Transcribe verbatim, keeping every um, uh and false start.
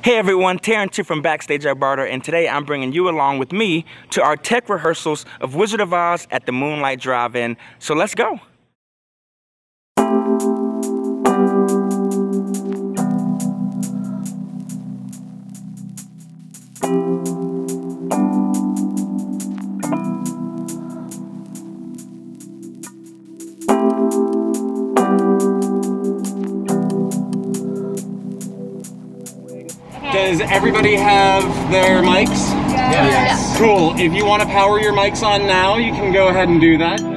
Hey everyone, Terrance here from Backstage at Barter, and today I'm bringing you along with me to our tech rehearsals of Wizard of Oz at the Moonlite Drive-In. So let's go. Does everybody have their mics? Yes. Cool. If you want to power your mics on now, you can go ahead and do that.